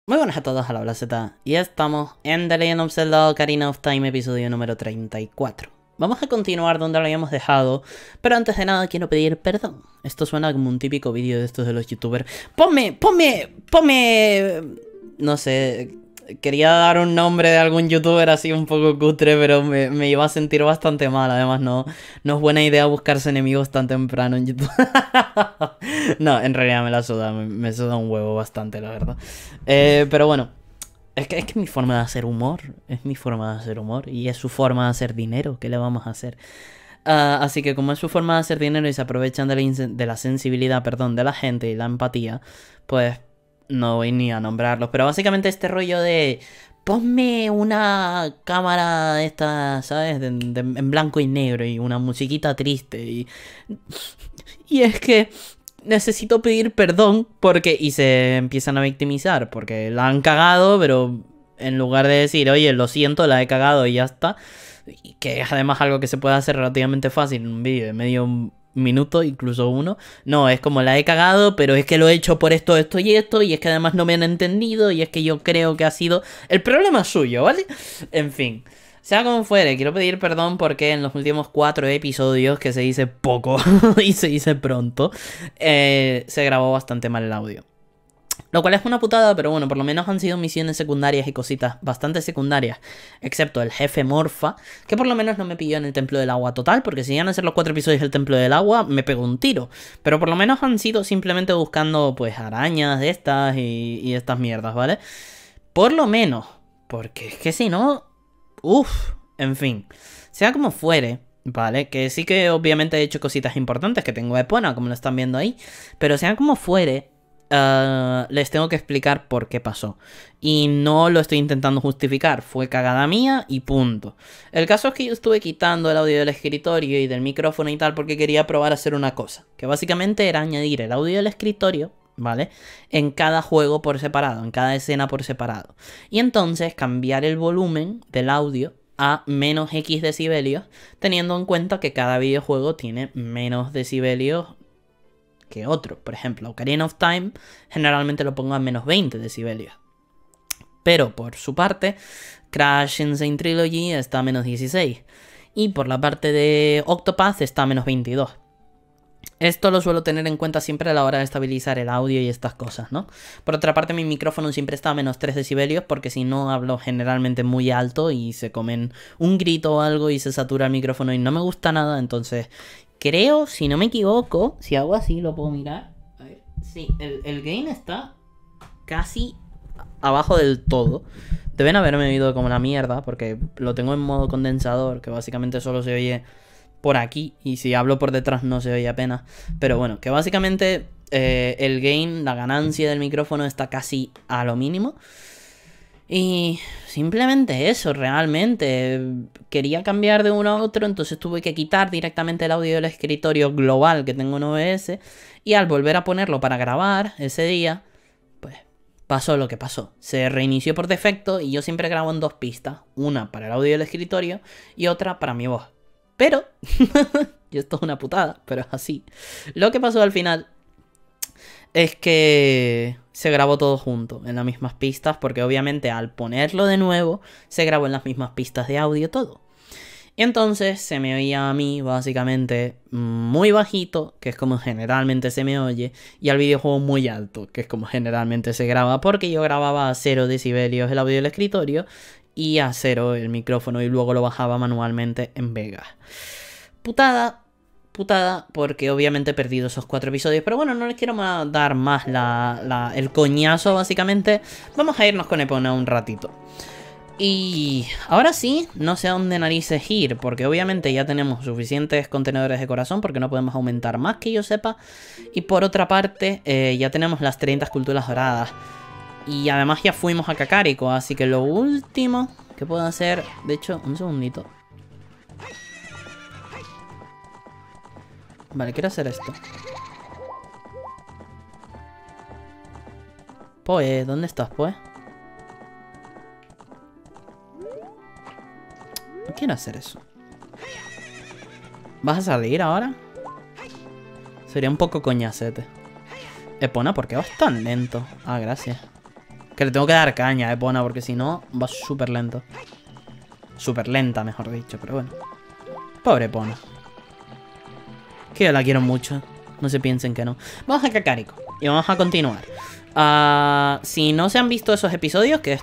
Muy buenas a todos, a la Z, y estamos en The Legend of Zelda Ocarina of Time, episodio número 34. Vamos a continuar donde lo habíamos dejado, pero antes de nada quiero pedir perdón. Esto suena como un típico vídeo de estos de los youtubers. ¡Ponme! No sé, quería dar un nombre de algún youtuber así un poco cutre, pero me iba a sentir bastante mal. Además no es buena idea buscarse enemigos tan temprano en YouTube. No, en realidad me la suda, me suda un huevo bastante, la verdad. Pero bueno, es que es mi forma de hacer humor, es mi forma de hacer humor y es su forma de hacer dinero, ¿qué le vamos a hacer? Así que como es su forma de hacer dinero y se aprovechan de la sensibilidad, perdón, de la gente y la empatía, pues no voy ni a nombrarlos. Pero básicamente este rollo de ponme una cámara esta, ¿sabes? En blanco y negro y una musiquita triste y es que necesito pedir perdón porque... Y se empiezan a victimizar porque la han cagado, pero en lugar de decir, oye, lo siento, la he cagado y ya está, y que es además algo que se puede hacer relativamente fácil en un vídeo de medio minuto, incluso uno. No, es como la he cagado, pero es que lo he hecho por esto, esto y esto, y es que además no me han entendido, y es que yo creo que ha sido... El problema es suyo, ¿vale? En fin. Sea como fuere, quiero pedir perdón porque en los últimos 4 episodios, que se dice poco y se dice pronto, se grabó bastante mal el audio. Lo cual es una putada, pero bueno, por lo menos han sido misiones secundarias y cositas bastante secundarias. Excepto el jefe Morfa, que por lo menos no me pilló en el Templo del Agua total, porque si iban a ser los 4 episodios del Templo del Agua, me pegó un tiro. Pero por lo menos han sido simplemente buscando, pues, arañas de estas y estas mierdas, ¿vale? Por lo menos, porque es que si no... Uf, en fin. Sea como fuere, ¿vale? Que sí que obviamente he hecho cositas importantes, que tengo Epona, como lo están viendo ahí. Pero sea como fuere... les tengo que explicar por qué pasó. Y no lo estoy intentando justificar. Fue cagada mía y punto. El caso es que yo estuve quitando el audio del escritorio y del micrófono y tal porque quería probar a hacer una cosa. Que básicamente era añadir el audio del escritorio, ¿vale? En cada juego por separado, en cada escena por separado. Y entonces cambiar el volumen del audio a menos X decibelios, teniendo en cuenta que cada videojuego tiene menos decibelios que otro. Por ejemplo, Ocarina of Time generalmente lo pongo a menos 20 decibelios. Pero por su parte, Crash Insane Trilogy está a menos 16. Y por la parte de Octopath está a menos 22. Esto lo suelo tener en cuenta siempre a la hora de estabilizar el audio y estas cosas, ¿no? Por otra parte, mi micrófono siempre está a menos 3 decibelios porque si no hablo generalmente muy alto y se comen un grito o algo y se satura el micrófono y no me gusta nada. Entonces, creo, si no me equivoco, si hago así lo puedo mirar. A ver, sí, el gain está casi abajo del todo. Deben haberme oído como la mierda porque lo tengo en modo condensador, que básicamente solo se oye por aquí, y si hablo por detrás no se oye apenas. Pero bueno, que básicamente el gain, la ganancia del micrófono está casi a lo mínimo. Y simplemente eso, realmente. Quería cambiar de uno a otro, entonces tuve que quitar directamente el audio del escritorio global que tengo en OBS. Y al volver a ponerlo para grabar ese día, pues pasó lo que pasó. Se reinició por defecto y yo siempre grabo en 2 pistas. Una para el audio del escritorio y otra para mi voz. Pero, y esto es una putada, pero es así. Lo que pasó al final es que se grabó todo junto, en las mismas pistas, porque obviamente al ponerlo de nuevo, se grabó en las mismas pistas de audio todo. Y entonces se me oía a mí, básicamente, muy bajito, que es como generalmente se me oye, y al videojuego muy alto, que es como generalmente se graba, porque yo grababa a 0 decibelios el audio del escritorio, y a 0 el micrófono y luego lo bajaba manualmente en Vegas. Putada, porque obviamente he perdido esos 4 episodios. Pero bueno, no les quiero dar más el coñazo, básicamente. Vamos a irnos con Epona un ratito. Y ahora sí, no sé a dónde narices ir, porque obviamente ya tenemos suficientes contenedores de corazón, porque no podemos aumentar más que yo sepa. Y por otra parte, ya tenemos las 30 esculturas doradas. Y además ya fuimos a Kakariko, así que lo último que puedo hacer... De hecho, un segundito. Vale, quiero hacer esto. Pues, ¿dónde estás, pues? No quiero hacer eso. ¿Vas a salir ahora? Sería un poco coñacete. Epona, ¿por qué vas tan lento? Ah, gracias. Que le tengo que dar caña a Epona, porque si no, va súper lento. Súper lenta, mejor dicho, pero bueno. Pobre Epona. Que yo la quiero mucho. No se piensen que no. Vamos a Kakariko. Y vamos a continuar. Si no se han visto esos episodios, que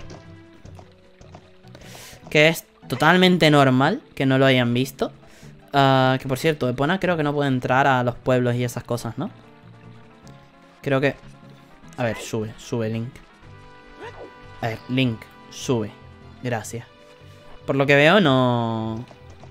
es totalmente normal que no lo hayan visto. Que por cierto, Epona creo que no puede entrar a los pueblos y esas cosas, ¿no? Creo que... A ver, sube Link. A ver, Link, sube. Gracias. Por lo que veo, no...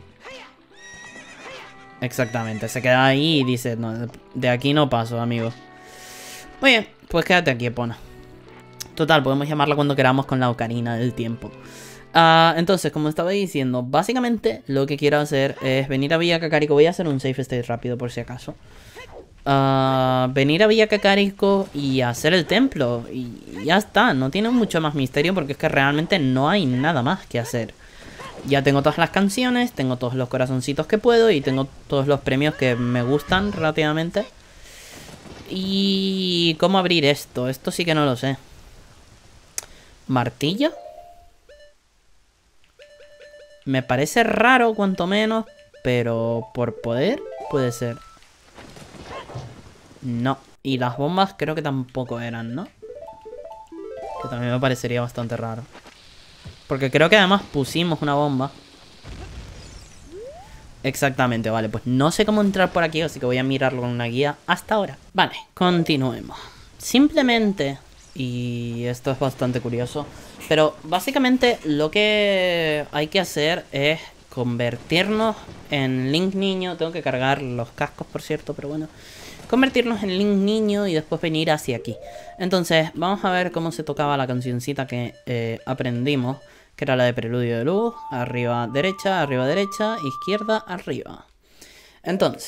Exactamente, se queda ahí y dice, no, de aquí no paso, amigo. Muy bien, pues quédate aquí, Epona. Total, podemos llamarla cuando queramos con la ocarina del tiempo. Entonces, como estaba diciendo, básicamente lo que quiero hacer es venir a Villa Kakariko. Voy a hacer un save state rápido por si acaso. Venir a Villa Kakariko y hacer el templo. Y ya está, no tiene mucho más misterio porque es que realmente no hay nada más que hacer. Ya tengo todas las canciones, tengo todos los corazoncitos que puedo y tengo todos los premios que me gustan relativamente. ¿Y cómo abrir esto? Esto sí que no lo sé. ¿Martillo? Me parece raro, cuanto menos, pero por poder puede ser. No. Y las bombas creo que tampoco eran, ¿no? Que también me parecería bastante raro. Porque creo que además pusimos una bomba. Exactamente, vale. Pues no sé cómo entrar por aquí, así que voy a mirarlo con una guía hasta ahora. Vale, continuemos. Simplemente, y esto es bastante curioso, pero básicamente lo que hay que hacer es convertirnos en Link niño. Tengo que cargar los cascos, por cierto, pero bueno. Convertirnos en Link niño y después venir hacia aquí. Entonces, vamos a ver cómo se tocaba la cancioncita que aprendimos. Que era la de Preludio de Luz. Arriba, derecha, izquierda, arriba. Entonces,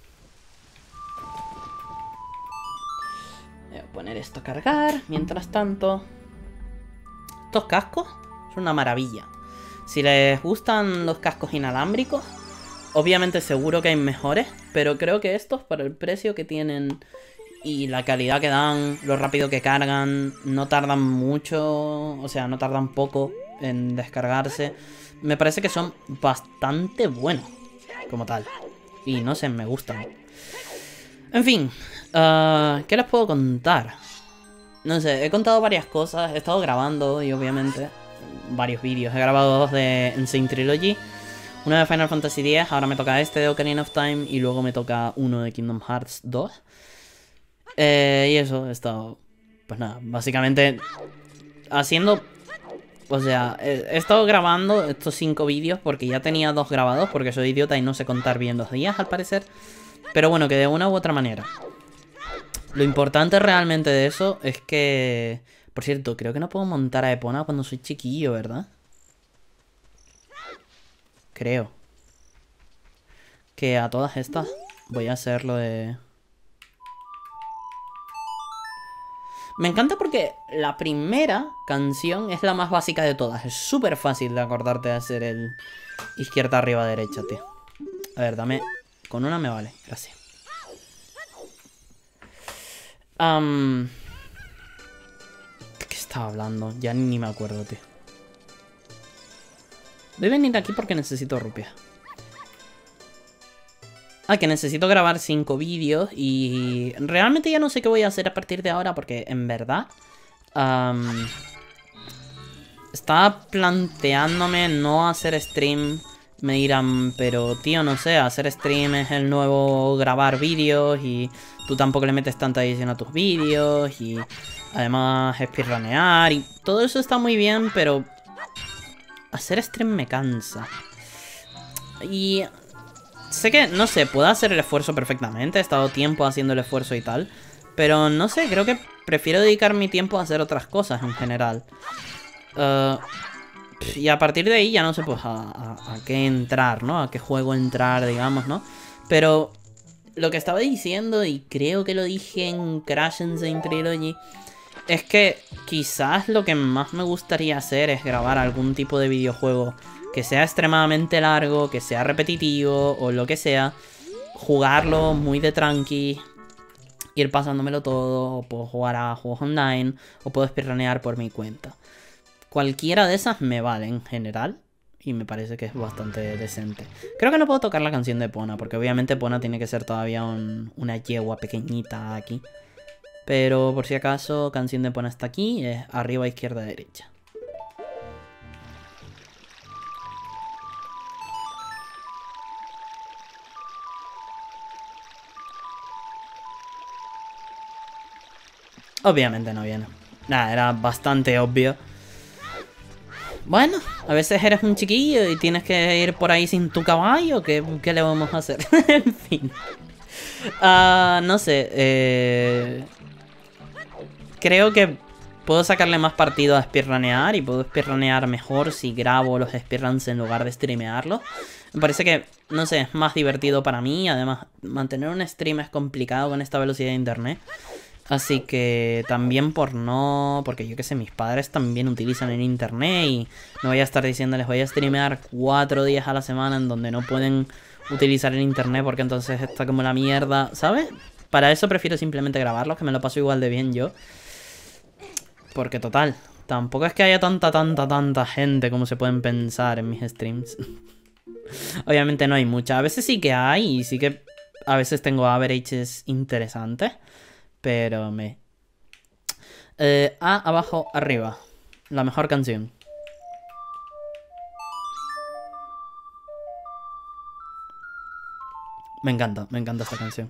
voy a poner esto a cargar. Mientras tanto, estos cascos son una maravilla. Si les gustan los cascos inalámbricos, obviamente seguro que hay mejores, pero creo que estos, para el precio que tienen y la calidad que dan, lo rápido que cargan, no tardan mucho, o sea, no tardan poco en descargarse. Me parece que son bastante buenos, como tal. Y no sé, me gustan. En fin, ¿qué les puedo contar? No sé, he contado varias cosas, he estado grabando y obviamente varios vídeos. He grabado dos de Insane Trilogy. Uno de Final Fantasy X, ahora me toca este de Ocarina of Time y luego me toca uno de Kingdom Hearts 2. Y eso, he estado, pues nada, básicamente haciendo, o sea, he estado grabando estos 5 vídeos porque ya tenía 2 grabados, porque soy idiota y no sé contar bien los días al parecer. Pero bueno, que de una u otra manera. Lo importante realmente de eso es que, por cierto, creo que no puedo montar a Epona cuando soy chiquillo, ¿verdad? Creo que a todas estas voy a hacer lo de... Me encanta porque la primera canción es la más básica de todas. Es súper fácil de acordarte de hacer el izquierda, arriba, derecha, tío. A ver, dame... Con una me vale, gracias. ¿De qué estaba hablando? Ya ni me acuerdo, tío. Voy a venir aquí porque necesito rupias. Que necesito grabar 5 vídeos y realmente ya no sé qué voy a hacer a partir de ahora porque en verdad estaba planteándome no hacer stream. Me dirán, pero tío, no sé, hacer stream es el nuevo grabar vídeos y tú tampoco le metes tanta edición a tus vídeos y además speedrunear y todo eso está muy bien, pero hacer stream me cansa. Y... sé que, no sé, puedo hacer el esfuerzo perfectamente. He estado tiempo haciendo el esfuerzo y tal. Pero no sé, creo que prefiero dedicar mi tiempo a hacer otras cosas en general. Y a partir de ahí ya no sé pues a qué entrar, ¿no? A qué juego entrar, digamos, ¿no? Pero lo que estaba diciendo, y creo que lo dije en Crash Insane Trilogy, es que quizás lo que más me gustaría hacer es grabar algún tipo de videojuego que sea extremadamente largo, que sea repetitivo o lo que sea, jugarlo muy de tranqui ir pasándomelo todo, o puedo jugar a juegos online, o puedo speedrunear por mi cuenta. Cualquiera de esas me vale en general. Y me parece que es bastante decente. Creo que no puedo tocar la canción de Epona, porque obviamente Epona tiene que ser todavía una yegua pequeñita aquí. Pero por si acaso, canción de Epona está aquí, es arriba, izquierda, derecha. Obviamente no viene. Nada, era bastante obvio. Bueno, a veces eres un chiquillo y tienes que ir por ahí sin tu caballo. ¿Qué le vamos a hacer? En fin. No sé. Creo que puedo sacarle más partido a speedrunear. Y puedo speedrunear mejor si grabo los speedruns en lugar de streamearlos. Me parece que, no sé, es más divertido para mí. Además, mantener un stream es complicado con esta velocidad de internet. Así que también porque yo que sé, mis padres también utilizan el internet y no voy a estar diciéndoles voy a streamear 4 días a la semana en donde no pueden utilizar el internet porque entonces está como la mierda, ¿sabes? Para eso prefiero simplemente grabarlos, que me lo paso igual de bien yo. Porque total, tampoco es que haya tanta gente como se pueden pensar en mis streams. Obviamente no hay mucha, a veces sí que hay y sí que a veces tengo averages interesantes. Pero abajo, arriba. La mejor canción. Me encanta esta canción.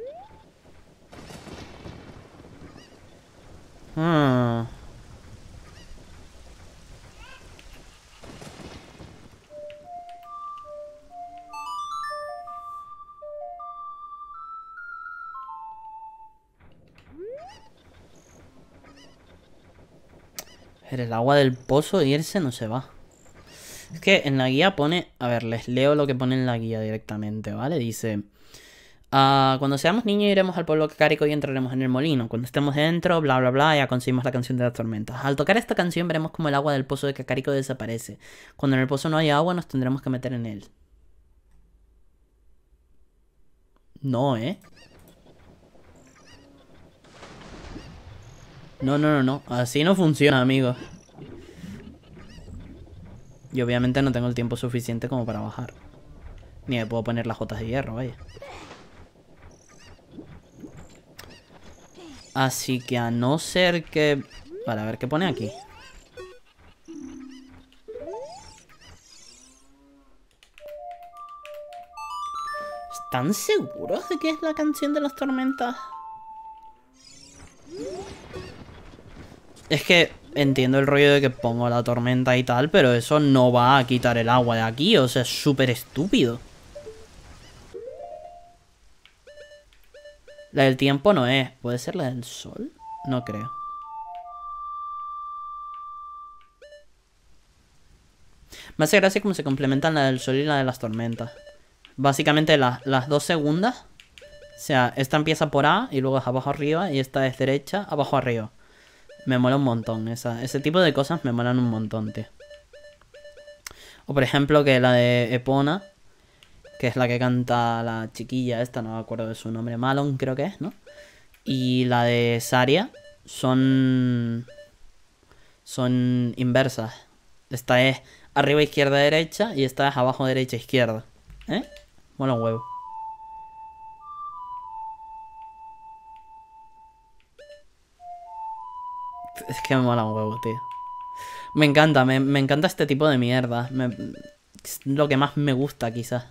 El agua del pozo irse no se va. Es que en la guía pone... A ver, les leo lo que pone en la guía directamente, ¿vale? Dice... cuando seamos niños iremos al pueblo Kakariko y entraremos en el molino. Cuando estemos dentro, bla bla bla, ya conseguimos la canción de las tormentas. Al tocar esta canción veremos como el agua del pozo de Kakariko desaparece. Cuando en el pozo no haya agua nos tendremos que meter en él. No, ¿eh? No. Así no funciona, amigos. Y obviamente no tengo el tiempo suficiente como para bajar. Ni me puedo poner las jotas de hierro, vaya. Así que a no ser que... Vale, a ver qué pone aquí. ¿Están seguros de que es la canción de las tormentas? Es que entiendo el rollo de que pongo la tormenta y tal, pero eso no va a quitar el agua de aquí, o sea, es súper estúpido. La del tiempo no es. ¿Puede ser la del sol? No creo. Me hace gracia cómo se complementan la del sol y la de las tormentas. Básicamente las dos segundas. O sea, esta empieza por A y luego es abajo arriba y esta es derecha, abajo arriba. Me mola un montón. Ese tipo de cosas me molan un montón, tío. O por ejemplo que la de Epona, que es la que canta la chiquilla esta, no me acuerdo de su nombre, Malon creo que es, ¿no? Y la de Saria son inversas. Esta es arriba, izquierda, derecha y esta es abajo, derecha, izquierda. ¿Eh? Mola un huevo. Es que me mola un huevo, tío. Me encanta, me encanta este tipo de mierda. Es lo que más me gusta, quizás.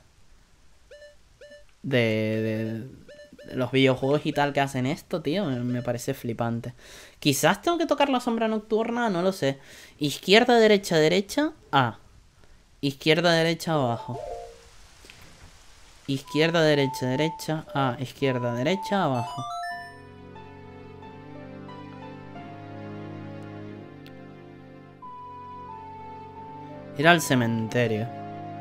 De los videojuegos y tal que hacen esto, tío. Me parece flipante. Quizás tengo que tocar la sombra nocturna, no lo sé. Izquierda, derecha, derecha, A. Izquierda, derecha, abajo. Izquierda, derecha, derecha, A. Izquierda, derecha, abajo. Ir al cementerio.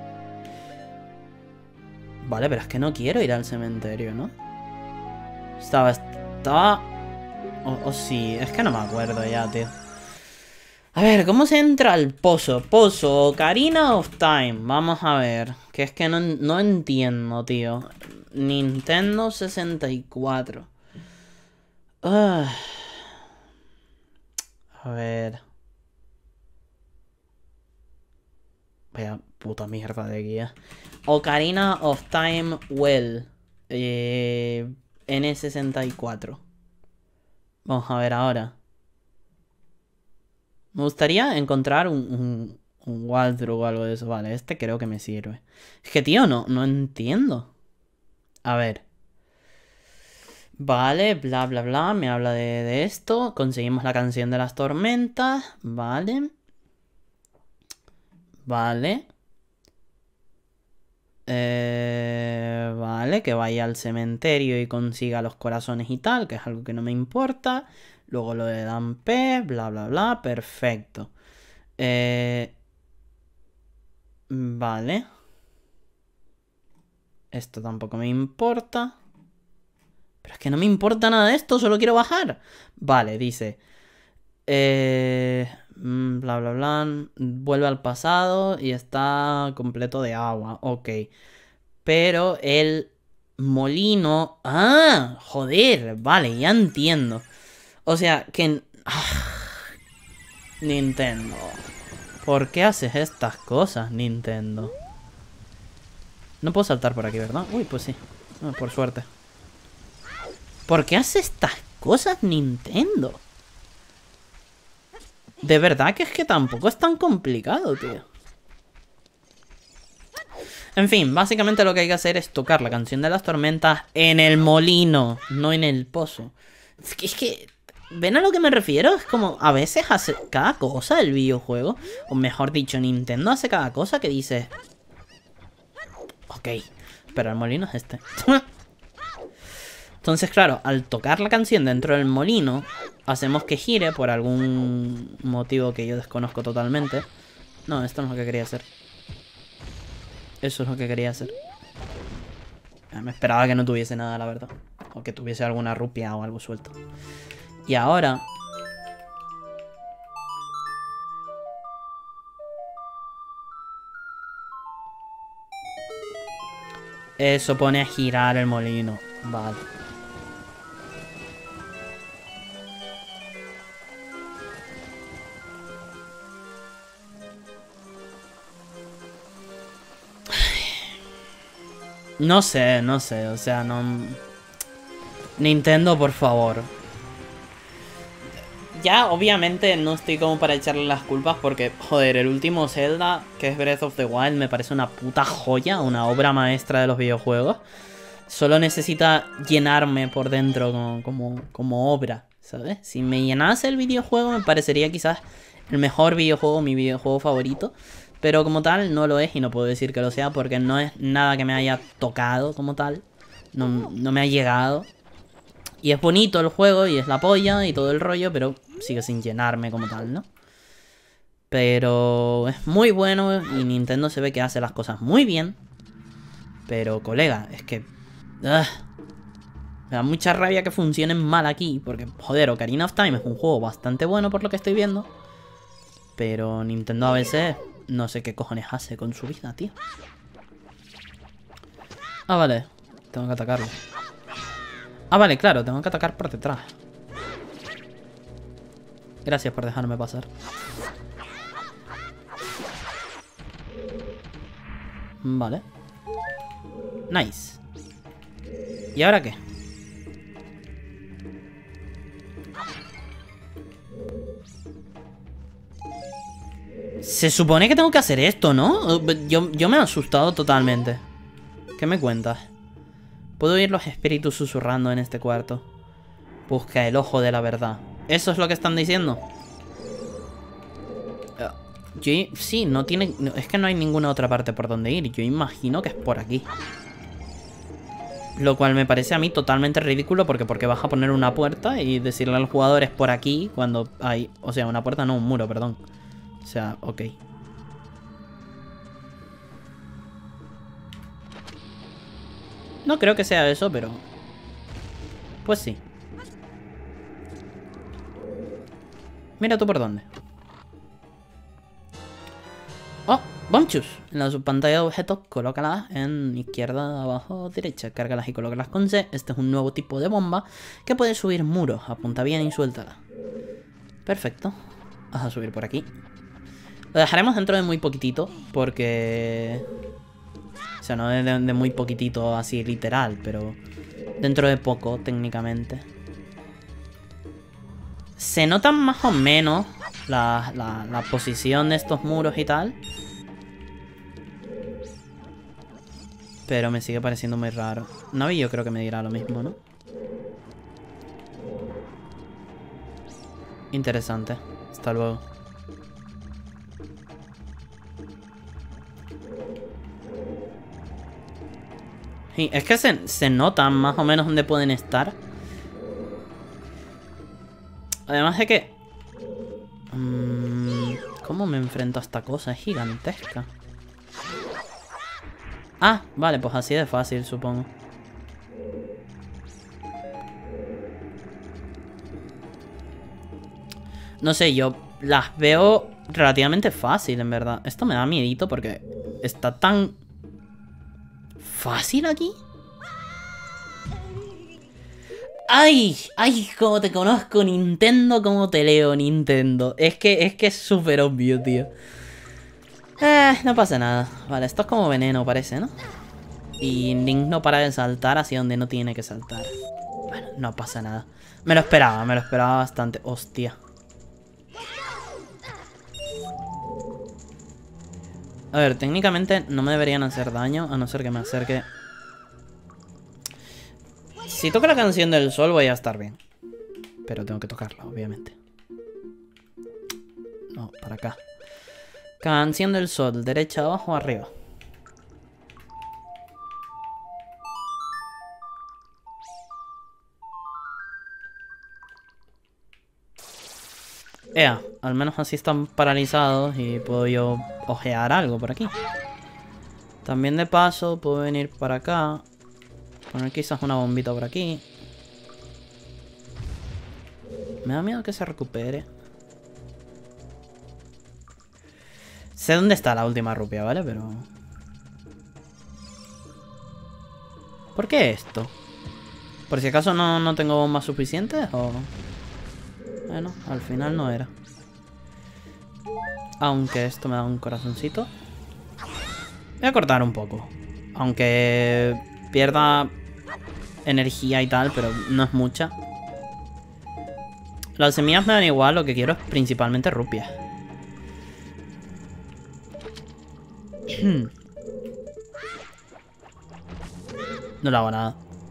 Vale, pero es que no quiero ir al cementerio, ¿no? Estaba... sí, es que no me acuerdo ya, tío. A ver, ¿cómo se entra al pozo? Pozo, Ocarina of Time. Vamos a ver. Que es que no entiendo, tío. Nintendo 64. Ah, a ver. Vaya puta mierda de guía. Ocarina of Time Well. N64. Vamos a ver ahora. Me gustaría encontrar un walkthrough o algo de eso. Vale, este creo que me sirve. Es que, tío, no entiendo. A ver. Vale, bla, bla, bla. Me habla de esto. Conseguimos la canción de las tormentas. Vale. Vale. Vale, que vaya al cementerio y consiga los corazones y tal, que es algo que no me importa. Luego lo de Dan P, bla, bla, bla. Perfecto. Vale. Esto tampoco me importa. Pero es que no me importa nada de esto, solo quiero bajar. Vale, dice. Bla, bla, bla. Vuelve al pasado y está completo de agua. Ok. Pero el molino... Ah, joder. Vale, ya entiendo. O sea, que... Nintendo. ¿Por qué haces estas cosas, Nintendo? No puedo saltar por aquí, ¿verdad? Uy, pues sí. Por suerte. ¿Por qué hace estas cosas, Nintendo? De verdad que es que tampoco es tan complicado, tío. En fin, básicamente lo que hay que hacer es tocar la canción de las tormentas en el molino, no en el pozo. Es que ¿ven a lo que me refiero? Es como, a veces hace cada cosa el videojuego. O mejor dicho, Nintendo hace cada cosa que dice... Ok, pero el molino es este. Entonces, claro, al tocar la canción dentro del molino, hacemos que gire por algún motivo que yo desconozco totalmente. No, esto no es lo que quería hacer. Eso es lo que quería hacer. Me esperaba que no tuviese nada, la verdad. O que tuviese alguna rupia o algo suelto. Y ahora... Eso pone a girar el molino. Vale. No sé, o sea, no... Nintendo, por favor. Ya, obviamente, no estoy como para echarle las culpas porque, joder, el último Zelda, que es Breath of the Wild, me parece una puta joya, una obra maestra de los videojuegos. Solo necesita llenarme por dentro como obra, ¿sabes? Si me llenase el videojuego, me parecería quizás el mejor videojuego, mi videojuego favorito. Pero como tal, no lo es y no puedo decir que lo sea porque no es nada que me haya tocado como tal. No me ha llegado. Y es bonito el juego y es la polla y todo el rollo, pero sigue sin llenarme como tal, ¿no? Pero es muy bueno y Nintendo se ve que hace las cosas muy bien. Pero, colega, es que... me da mucha rabia que funcionen mal aquí, porque, joder, Ocarina of Time es un juego bastante bueno por lo que estoy viendo. Pero Nintendo a veces no sé qué cojones hace con su vida, tío. Ah, vale. Tengo que atacarlo. Ah, vale, claro, tengo que atacar por detrás. Gracias por dejarme pasar. Vale. Nice. ¿Y ahora qué? Se supone que tengo que hacer esto, ¿no? Yo me he asustado totalmente. ¿Qué me cuentas? Puedo oír los espíritus susurrando en este cuarto. Busca el ojo de la verdad. ¿Eso es lo que están diciendo? Sí, no tiene... Es que no hay ninguna otra parte por donde ir. Yo imagino que es por aquí. Lo cual me parece a mí totalmente ridículo porque vas a poner una puerta y decirle al jugador es por aquí cuando hay... O sea, una puerta no, un muro, perdón. O sea, ok. No creo que sea eso, pero... Pues sí. Mira tú por dónde. ¡Oh! Bonchus. En la subpantalla de objetos, colócalas en izquierda, abajo, derecha. Cárgalas y colócalas con C. Este es un nuevo tipo de bomba que puede subir muros. Apunta bien y suéltala. Perfecto. Vas a subir por aquí. Lo dejaremos dentro de muy poquitito porque... O sea, no de muy poquitito así literal, pero dentro de poco técnicamente. Se notan más o menos la posición de estos muros y tal. Pero me sigue pareciendo muy raro. Navi yo creo que me dirá lo mismo, ¿no? Interesante. Hasta luego. Sí, es que se notan más o menos dónde pueden estar. Además de que... ¿cómo me enfrento a esta cosa? Es gigantesca. Ah, vale, pues así de fácil, supongo. No sé, yo las veo relativamente fácil, en verdad. Esto me da miedito porque está tan... ¿fácil aquí? ¡Ay! ¡Ay! Cómo te conozco, Nintendo, cómo te leo, Nintendo. Es que es súper obvio, tío. No pasa nada. Vale, esto es como veneno, parece, ¿no? Y Link no para de saltar hacia donde no tiene que saltar. Bueno, no pasa nada. Me lo esperaba bastante. Hostia. A ver, técnicamente no me deberían hacer daño, a no ser que me acerque. Si toco la canción del sol voy a estar bien. Pero tengo que tocarla, obviamente. No, para acá. Canción del sol, derecha, abajo, arriba. Ea, al menos así están paralizados y puedo yo ojear algo por aquí. También de paso puedo venir para acá. Poner quizás una bombita por aquí. Me da miedo que se recupere. Sé dónde está la última rupia, ¿vale? Pero... ¿por qué esto? ¿Por si acaso no tengo bombas suficientes o...? Bueno, al final no era. Aunque esto me da un corazoncito. Voy a cortar un poco. Aunque pierda energía y tal, pero no es mucha. Las semillas me dan igual, lo que quiero es principalmente rupias. No le hago nada.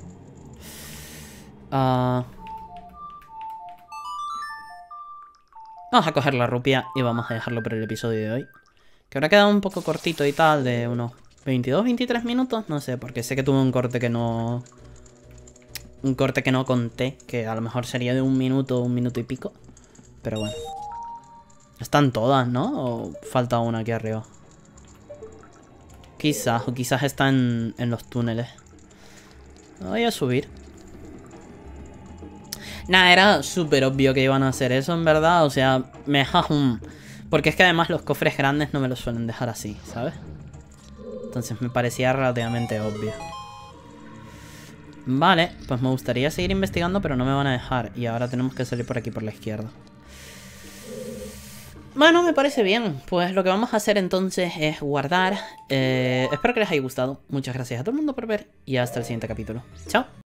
Vamos a coger la rupia y vamos a dejarlo por el episodio de hoy. Que habrá quedado un poco cortito y tal, de unos 22-23 minutos. No sé, porque sé que tuve un corte que no... un corte que no conté, que a lo mejor sería de un minuto y pico. Pero bueno. Están todas, ¿no? ¿O falta una aquí arriba? Quizás, o quizás está en los túneles. Voy a subir. Nada, era súper obvio que iban a hacer eso, en verdad. O sea, porque es que además los cofres grandes no me los suelen dejar así, ¿sabes? Entonces me parecía relativamente obvio. Vale, pues me gustaría seguir investigando, pero no me van a dejar. Y ahora tenemos que salir por aquí, por la izquierda. Bueno, me parece bien. Pues lo que vamos a hacer entonces es guardar. Espero que les haya gustado. Muchas gracias a todo el mundo por ver. Y hasta el siguiente capítulo. Chao.